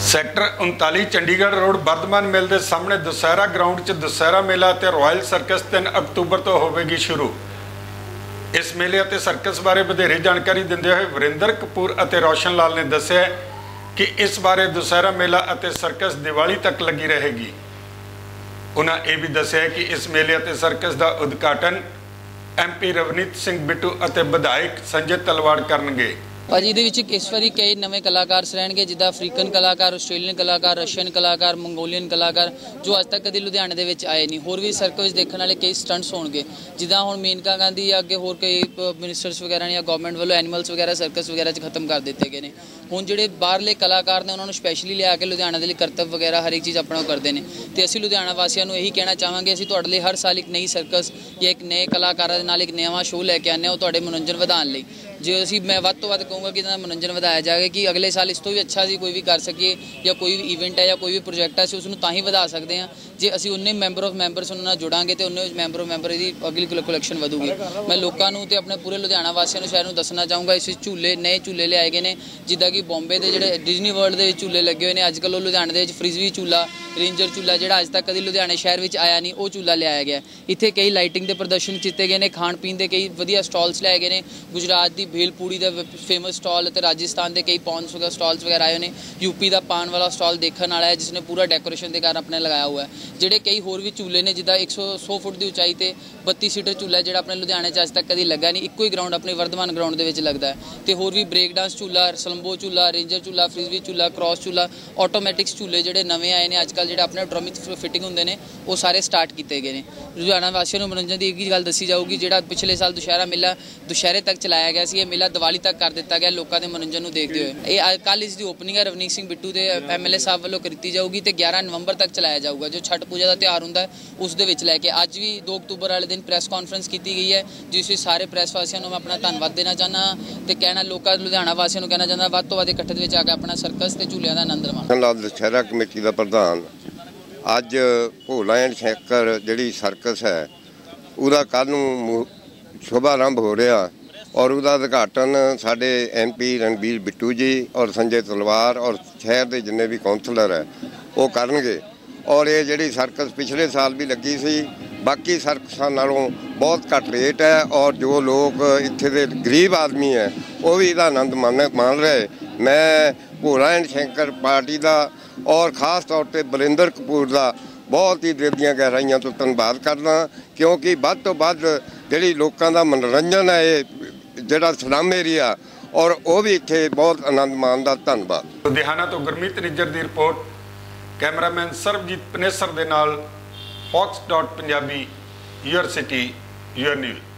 Sector 39 Chandigarh road Bardhaman mill के सामने Dussehra ground च दशहरा मेला ते रॉयल सर्कस 3 अक्तूबर तो होगी शुरू। इस मेले ते सर्कस बारे वधेरे जानकारी दिंदे हुए वरिंदर कपूर और रोशन लाल ने दस्सिया कि इस बारे दशहरा मेला और सर्कस दिवाली तक लगी रहेगी। उन्होंने यह भी दस्सिया कि इस मेले और सर्कस का उद्घाटन MP रवनीत सिंह बिट्टू और विधायक संजय तलवाड़ करनगे। भाजी ये इस बार कई नवे कलाकार रहने जिदा अफ्रीकन कलाकार, आस्ट्रेलियन कलाकार, रशियन कलाकार, मंगोलियन कलाकार जो अज तक कभी लुधियाने के आए नहीं। होर भी सर्कस देखने वाले कई स्टंट्स होंगे जिदा हुण मेनका गांधी या अगे होर कई मिनिस्टर्स वगैरह या गवर्नमेंट वालों एनीमल्स वगैरह सर्कस वगैरह खत्म कर दिते गए हैं। हुण जिहड़े बाहरले कलाकार ने उन्होंने स्पैशली लिया के लुधियाना के लिए करतब वगैरह हर एक चीज़ अपना करते हैं। तो असीं लुधियाना वासियों को यही कहना चाहांगे असीं तुहाडे लई हर साल एक नई सर्कस या एक नए कलाकारां दे नाल एक नवा शो लैके आने तुहाडे मनोरंजन वधाउण लई। जो असीं मैं वध तो वध कहूँगा कि मनोरंजन वधाया जाए कि अगले साल इस तो भी अच्छा सी कोई भी कर सकीए या कोई भी इवेंट है या कोई भी प्रोजेक्ट है उसनूं तां ही वधा सकते हैं जे असीं उन्ने मैंबर ऑफ मैंबरस उन्हां नाल जुड़ांगे तो उन्ने मैंबर ऑफ मैंबर की अगली कलैक्शन वधूगी। मैं लोगों को अपने पूरे लुधियाना वासियों शहर में दसना चाहूँगा इस झूले नए झूले लियाए गए हैं जिदा कि बॉम्बे के जोड़े डिजनी वर्ल्ड के झूले लगे हुए हैं। अजकल लुधियाने के फ्रिजवी झूला, रेंजर झूला जो अज तक कभी लुधियाने शहर में आया नहीं वो झूला लिया गया। इत्थे कई लाइटिंग के प्रदर्शन किए गए हैं, खाण पीन के कई वधिया स्टॉल्स लियाए गए हैं। गुजरात की भेल पूड़ी का फेमस स्टॉल तो राजस्थान के कई पॉन्स वगैरह स्टॉल्स वगैरह आए हैं। यूपी का पान वाला स्टॉल देखने वाला है जिसने पूरा डेकोरेशन के कारण अपने लगाया हुआ है। जोड़े कई होर भी झूले ने जिदा 100 फुट की उचाई से 32 सीटर झूला है जो अपने लुधियाने अज तक कभी लगा नहीं। एको ही ग्राउंड अपने वर्धमान ग्राउंड के लगता है। तो होर भी ब्रेक डांस झूला, सलंबो झूला, रेंजर झूला, फ्रिजवी झूला, क्रॉस झूला, ऑटोमैटिक्स झूले जोड़े नवे आए हैं अजकल जो अपने ऑटोमिक फिटिंग होंगे ने वो सारे स्टार्ट किए गए हैं। लुधियाना वासियों को मनोरंजन की एक ही गल दसी जाऊगी जो पिछले साल दुशहरा मेला दुशहरे तक चलाया गया ये मेला दिवाली तक कर दिता गया लोगों के मनोरंजन को देखते हुए। ये कल इसकी ओपनिंग है रवनीत सिंह बिट्टू के MLA साहब वालों की जाऊगी तो 11 नवंबर तक चलाया जाऊगा जो छठ पूजा का त्यौहार होंगे उस लैके। अज भी 2 अक्तूबर वाले दिन प्रैस कॉन्फ्रेंस की गई है जिस सारे प्रैस वासियों को मैं अपना धन्यवाद देना चाहना तो कहना लोगों लुधियाना वासियों को कहना चाहना वध तो वध इकट्ठे में आके अपना सर्कस ते झूलियां का आनंद माणो। दशहरा कमेटी का प्रधान अज भोला एंड शैकर जी सर्कस है उसका कल शुभारंभ हो रहा और उसका उद्घाटन साढ़े MP रणबीर बिट्टू जी और संजय तलवार और शहर के जिन्ने भी कौंसलर है वो करनगे। और ये जी सर्कस पिछले साल भी लगी सी बाकी सर्कसां नालों बहुत घट रेट है और जो लोग इत्थे दे गरीब आदमी है वो भी इसका आनंद मान रहे। मैं भोला एंड शैकर पार्टी का और खास तौर पर वरिंदर कपूर का बहुत ही दिल दी गहराइयां तो धन्यवाद करना क्योंकि वध तो वध जी लोगों का मनोरंजन है ये जोड़ा स्लम एरिया और वो भी इत्थे बहुत आनंद मानदा। धन्यवाद। लुधियाना तो गुरमीत निज्जर की रिपोर्ट, कैमरामैन सरबजीत पनेसर दे नाल fox.punjabi, your city, your news।